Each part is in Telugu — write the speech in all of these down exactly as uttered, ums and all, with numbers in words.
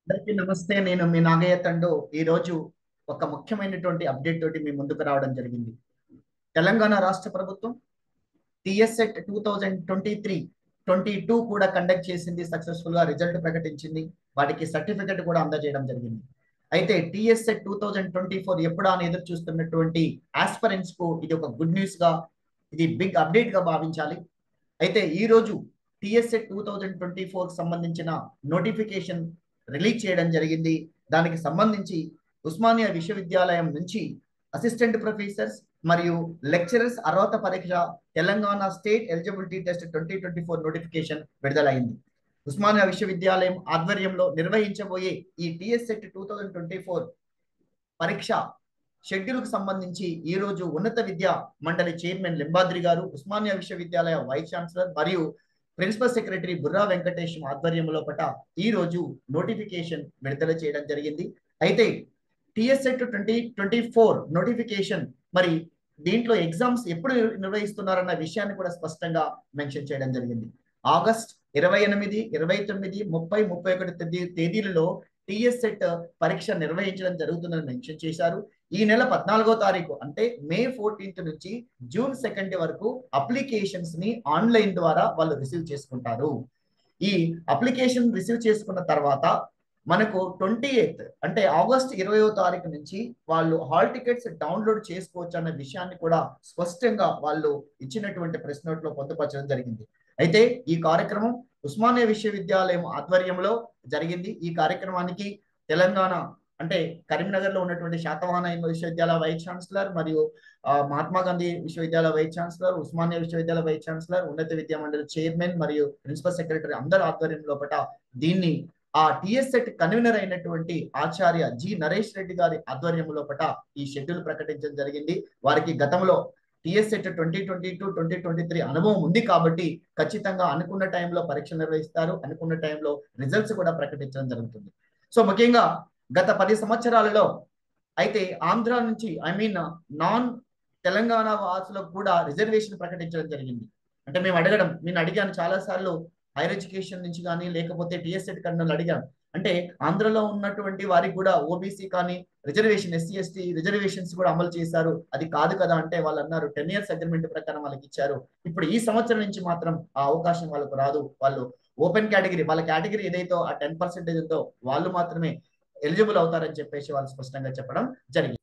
అందరికీ నమస్తే. నేను మీ నాగయ్య తండు. ఈ రోజు ఒక ముఖ్యమైనటువంటి అప్డేట్ తోటి మీ ముందుకు రావడం జరిగింది. తెలంగాణ రాష్ట్ర ప్రభుత్వం TSSET two thousand twenty three twenty two కూడా కండక్ట్ చేసింది, సక్సెస్ఫుల్ గా రిజల్ట్ ప్రకటించింది. వాటికి సర్టిఫికెట్ కూడా అందజేయడం జరిగింది. అయితే TSSET two thousand twenty four ఎప్పుడా అని ఎదురు చూస్తున్నటువంటి ఆస్పరెంట్స్ కు ఇది ఒక గుడ్ న్యూస్ గా, ఇది బిగ్ అప్డేట్ గా భావించాలి. అయితే ఈ రోజు TSSET two thousand twenty four సంబంధించిన నోటిఫికేషన్ రిలీజ్ చేయడం జరిగింది. దానికి సంబంధించి ఉస్మానియా విశ్వవిద్యాలయం నుంచి అసిస్టెంట్ ప్రొఫెసర్స్ మరియు లెక్చరర్స్ అర్హత పరీక్ష Telangana state eligibility test twenty twenty four notification విడుదలైంది. ఉస్మానియా విశ్వవిద్యాలయం ఆధ్వర్యంలో నిర్వహించబోయే ఈ TSSET two thousand twenty four పరీక్ష షెడ్యూల్ కు సంబంధించి ఈ రోజు ఉన్నత విద్యా మండలి చైర్మన్ లింబాద్రి గారు, ఉస్మానియా విశ్వవిద్యాలయ వైస్ ఛాన్సలర్ మరియు ప్రిన్సిపల్ సెక్రటరీ బుర్రా వెంకటేష్ ఆధ్వర్యంలో పట ఈ రోజు నోటిఫికేషన్ విడుదల చేయడం జరిగింది. అయితే TSSET twenty twenty four notification మరి దీంట్లో ఎగ్జామ్స్ ఎప్పుడు నిర్వహిస్తున్నారన్న విషయాన్ని కూడా స్పష్టంగా మెన్షన్ చేయడం జరిగింది. ఆగస్ట్ ఇరవై ఎనిమిది ఇరవై తొమ్మిది ముప్పై ముప్పై ఒకటి తేదీ తేదీలలో టిఎస్సెట్ పరీక్ష నిర్వహించడం జరుగుతుందని మెన్షన్ చేశారు. ఈ నెల పద్నాలుగో తారీఖు అంటే మే ఫోర్టీన్త్ నుంచి జూన్ సెకండ్ వరకు అప్లికేషన్స్ ని ఆన్లైన్ ద్వారా వాళ్ళు రిసీవ్ చేసుకుంటారు. ఈ అప్లికేషన్ రిసీవ్ చేసుకున్న తర్వాత మనకు ట్వంటీ ఎయిత్ అంటే ఆగస్ట్ ఇరవయో తారీఖు నుంచి వాళ్ళు హాల్ టికెట్స్ డౌన్లోడ్ చేసుకోవచ్చు అన్న విషయాన్ని కూడా స్పష్టంగా వాళ్ళు ఇచ్చినటువంటి ప్రెస్ నోట్ లో పొందుపరచడం జరిగింది. అయితే ఈ కార్యక్రమం ఉస్మానియా విశ్వవిద్యాలయం ఆధ్వర్యంలో జరిగింది. ఈ కార్యక్రమానికి తెలంగాణ అంటే కరీంనగర్ లో ఉన్నటువంటి శాతవాహన విశ్వవిద్యాలయ వైస్ ఛాన్సలర్ మరియు మహాత్మా గాంధీ విశ్వవిద్యాలయ వైస్ ఛాన్సలర్, ఉస్మానియా విశ్వవిద్యాలయ వైస్ ఛాన్సలర్, ఉన్నత విద్యా మండలి చైర్మన్ మరియు ప్రిన్సిపల్ సెక్రటరీ అందరి ఆధ్వర్యంలో పట దీన్ని ఆ టిఎస్సెట్ కన్వీనర్ అయినటువంటి ఆచార్య జి నరేష్ రెడ్డి గారి ఆధ్వర్యంలో పట ఈ షెడ్యూల్ ప్రకటించడం జరిగింది. వారికి గతంలో TSSET twenty twenty two twenty twenty three అనుభవం ఉంది కాబట్టి ఖచ్చితంగా అనుకున్న టైంలో పరీక్ష నిర్వహిస్తారు, అనుకున్న టైంలో రిజల్ట్స్ కూడా ప్రకటించడం జరుగుతుంది. సో ముఖ్యంగా గత పది సంవత్సరాలలో అయితే ఆంధ్ర నుంచి ఐ మీన్ నాన్ తెలంగాణ వాసులకు కూడా రిజర్వేషన్ ప్రకటించడం జరిగింది. అంటే మేము అడగడం నేను అడిగాను చాలా సార్లు హైయర్ ఎడ్యుకేషన్ నుంచి కానీ లేకపోతే టిఎస్సెట్ కన్నా అడిగాను. అంటే ఆంధ్రలో ఉన్నటువంటి వారికి కూడా ఓబీసీ కానీ రిజర్వేషన్ ఎస్సీ ఎస్టీ రిజర్వేషన్స్ కూడా అమలు చేశారు, అది కాదు కదా అంటే వాళ్ళు అన్నారు టెన్ ఇయర్స్ అగ్రిమెంట్ ప్రకారం వాళ్ళకి ఇచ్చారు. ఇప్పుడు ఈ సంవత్సరం నుంచి మాత్రం ఆ అవకాశం వాళ్ళకు రాదు. వాళ్ళు ఓపెన్ కేటగిరీ వాళ్ళ కేటగిరీ ఏదైతే ఆ టెన్ పర్సెంటేజ్ ఉందో వాళ్ళు మాత్రమే ఎలిజిబుల్ అవుతారని చెప్పేసి వాళ్ళు స్పష్టంగా చెప్పడం జరిగింది.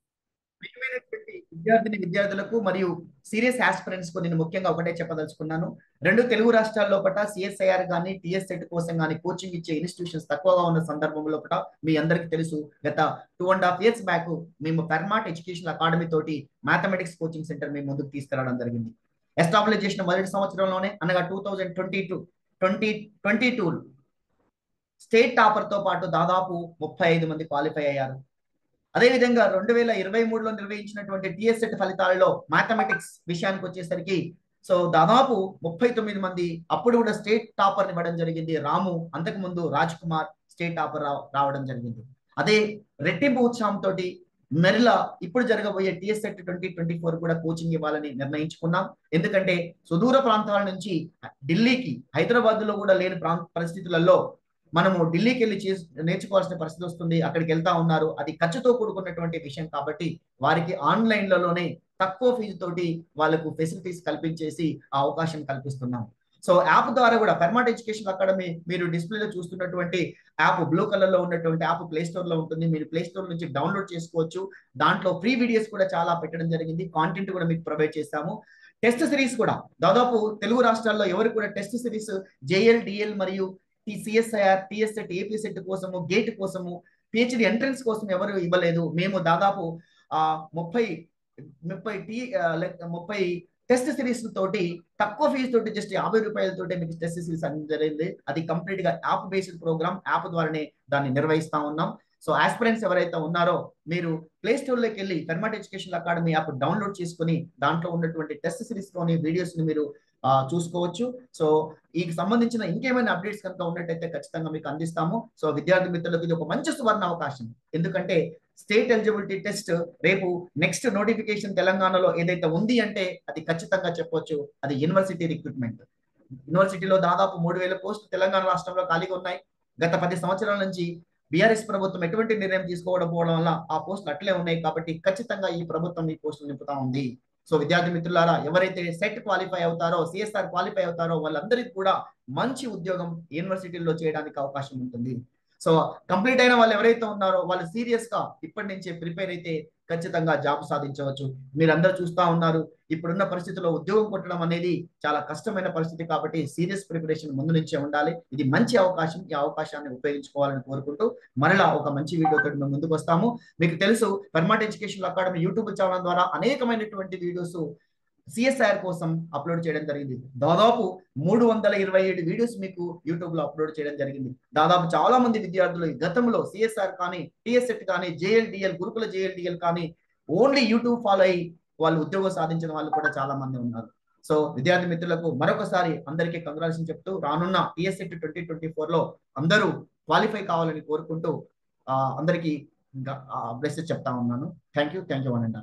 విద్యార్థిని విద్యార్థులకు మరియు సీరియస్ ఆస్పిరెంట్స్ కు నేను ముఖ్యంగా ఒకటే చెప్పదలుచుకున్నాను. రెండు తెలుగు రాష్ట్రాల్లో పట సిఎస్ఐఆర్ కానీ టిఎస్సెట్ కోసం కానీ కోచింగ్ ఇచ్చే ఇన్స్టిట్యూషన్స్ తక్కువగా ఉన్న సందర్భంలో పట మీ అందరికి తెలుసు గత two and half years back మేము ఫెర్మాట్ ఎడ్యుకేషన్ అకాడమీ తోటి మ్యాథమెటిక్స్ కోచింగ్ సెంటర్ మేము ముందుకు తీసుకురావడం జరిగింది. ఎస్టాబ్లిష్ చేసిన మొదటి సంవత్సరంలోనే అనగా two thousand twenty two twenty twenty two state topper తో పాటు దాదాపు ముప్పై ఐదు మంది క్వాలిఫై అయ్యారు. అదేవిధంగా రెండు వేల ఇరవై మూడులో నిర్వహించినటువంటి టిఎస్సెట్ ఫలితాలలో మ్యాథమెటిక్స్ విషయానికి వచ్చేసరికి సో దాదాపు ముప్పై తొమ్మిది మంది అప్పుడు కూడా స్టేట్ టాపర్ ఇవ్వడం జరిగింది. రాము అంతకు ముందు రాజ్ కుమార్ స్టేట్ టాపర్ రావడం జరిగింది. అదే రెట్టింపు ఉత్సాహంతో మెరిలా ఇప్పుడు జరగబోయే టిఎస్సెట్ ట్వంటీ ట్వంటీ ఫోర్ కూడా కోచింగ్ ఇవ్వాలని నిర్ణయించుకున్నాం. ఎందుకంటే సుదూర ప్రాంతాల నుంచి ఢిల్లీకి హైదరాబాద్ లో కూడా లేని ప్రాంత పరిస్థితులలో మనము ఢిల్లీకి వెళ్ళి చేసి నేర్చుకోవాల్సిన పరిస్థితి వస్తుంది. అక్కడికి వెళ్తా ఉన్నారు, అది ఖర్చుతో కూడుకున్నటువంటి విషయం కాబట్టి వారికి ఆన్లైన్లలోనే తక్కువ ఫీజు తోటి వాళ్ళకు ఫెసిలిటీస్ కల్పించేసి ఆ అవకాశం కల్పిస్తున్నాం. సో యాప్ ద్వారా కూడా ఫెర్మాట్ ఎడ్యుకేషన్ అకాడమీ మీరు డిస్ప్లేలో చూస్తున్నటువంటి యాప్ బ్లూ కలర్ లో ఉన్నటువంటి యాప్ ప్లే స్టోర్ లో ఉంటుంది. మీరు ప్లే స్టోర్ నుంచి డౌన్లోడ్ చేసుకోవచ్చు. దాంట్లో ఫ్రీ వీడియోస్ కూడా చాలా పెట్టడం జరిగింది, కాంటెంట్ కూడా మీకు ప్రొవైడ్ చేస్తాము. టెస్ట్ సిరీస్ కూడా దాదాపు తెలుగు రాష్ట్రాల్లో ఎవరు కూడా టెస్ట్ సిరీస్ జేఎల్ డిఎల్ మరియు సిఎస్ఐఆర్ టిఎస్సెట్ ఏపీ సెట్ కోసము గేట్ కోసము పిహెచ్డి ఎంట్రన్స్ కోసం ఎవరు ఇవ్వలేదు. మేము దాదాపు ఆ ముప్పై ముప్పై టీ ముప్పై టెస్ట్ సిరీస్ తోటి తక్కువ ఫీజు తోటి జస్ట్ యాభై రూపాయలతోటి మీకు టెస్ట్ సిరీస్ అనేది జరిగింది. అది కంప్లీట్ గా యాప్ బేస్డ్ ప్రోగ్రామ్, యాప్ ద్వారానే దాన్ని నిర్వహిస్తా ఉన్నాం. సో ఆస్పిరెంట్స్ ఎవరైతే ఉన్నారో మీరు ప్లే స్టోర్ లోకి వెళ్ళి Fermat education academy app download చేసుకుని దాంట్లో ఉన్నటువంటి టెస్ట్ సిరీస్ లోని వీడియోస్ ని మీరు చూసుకోవచ్చు. సో ఈ సంబంధించిన ఇంకేమైనా అప్డేట్స్ కనుక ఉన్నట్టయితే ఖచ్చితంగా మీకు అందిస్తాము. సో విద్యార్థి మిత్రులకు ఇది ఒక మంచి సువర్ణ అవకాశం. ఎందుకంటే స్టేట్ ఎలిజిబిలిటీ టెస్ట్ రేపు నెక్స్ట్ నోటిఫికేషన్ తెలంగాణలో ఏదైతే ఉంది అంటే అది ఖచ్చితంగా చెప్పొచ్చు, అది యూనివర్సిటీ రిక్రూట్మెంట్. యూనివర్సిటీలో దాదాపు మూడు వేల పోస్టులు తెలంగాణ రాష్ట్రంలో ఖాళీగా ఉన్నాయి. గత పది సంవత్సరాల నుంచి బీఆర్ఎస్ ప్రభుత్వం ఎటువంటి నిర్ణయం తీసుకోవడం పోవడం వల్ల ఆ పోస్టులు అట్లే ఉన్నాయి. కాబట్టి ఖచ్చితంగా ఈ ప్రభుత్వం ఈ పోస్టులు నింపుతా ఉంది. సో విద్యార్థి మిత్రులారా, ఎవరైతే సెట్ క్వాలిఫై అవుతారో, సిఎస్ఆర్ క్వాలిఫై అవుతారో వాళ్ళందరికీ కూడా మంచి ఉద్యోగం యూనివర్సిటీల్లో చేయడానికి అవకాశం ఉంటుంది. సో కంప్లీట్ అయిన వాళ్ళు ఎవరైతే ఉన్నారో వాళ్ళు సీరియస్ గా ఇప్పటి నుంచే ప్రిపేర్ అయితే ఖచ్చితంగా జాబ్ సాధించవచ్చు. మీరందరూ చూస్తా ఉన్నారు, ఇప్పుడున్న పరిస్థితుల్లో ఉద్యోగం కొట్టడం అనేది చాలా కష్టమైన పరిస్థితి. కాబట్టి సీరియస్ ప్రిపరేషన్ ముందు నుంచే ఉండాలి. ఇది మంచి అవకాశం, ఈ అవకాశాన్ని ఉపయోగించుకోవాలని కోరుకుంటూ మరలా ఒక మంచి వీడియోతో మేము ముందుకు వస్తాము. మీకు తెలుసు, Fermat education academy YouTube channel ద్వారా అనేకమైనటువంటి వీడియోస్ సిఎస్ఐఆర్ కోసం అప్లోడ్ చేయడం జరిగింది. దాదాపు మూడు వందల ఇరవై ఏడు వీడియోస్ మీకు యూట్యూబ్ లో అప్లోడ్ చేయడం జరిగింది. దాదాపు చాలా మంది విద్యార్థులు గతంలో సిఎస్ఆర్ కానీ, టిఎస్ఎట్ కానీ, జేఎల్డిఎల్, గురుకుల జేఎల్డిఎల్ కానీ ఓన్లీ యూట్యూబ్ ఫాలో అయ్యి వాళ్ళు ఉద్యోగం సాధించిన వాళ్ళు కూడా చాలా మంది ఉన్నారు. సో విద్యార్థి మిత్రులకు మరొకసారి అందరికీ కంగ్రాచులేషన్ చెప్తూ, రానున్న టిఎస్ఎట్ ట్వంటీ ట్వంటీ ఫోర్ లో అందరూ క్వాలిఫై కావాలని కోరుకుంటూ అందరికీ బ్లెస్సెస్ చెప్తా ఉన్నాను. థ్యాంక్ యూ థ్యాంక్ యూ అనండి.